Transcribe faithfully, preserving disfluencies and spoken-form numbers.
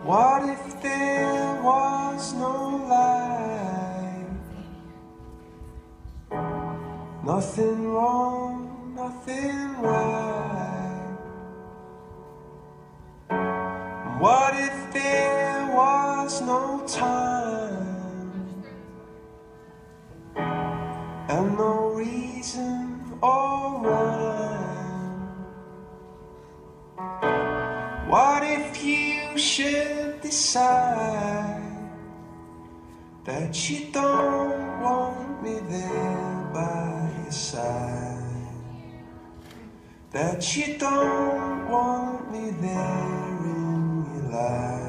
What if there was no life? Nothing wrong, nothing right. What if there was no time and no reason or rhyme? What if you should decide that you don't want me there by your side, that you don't want me there in your life?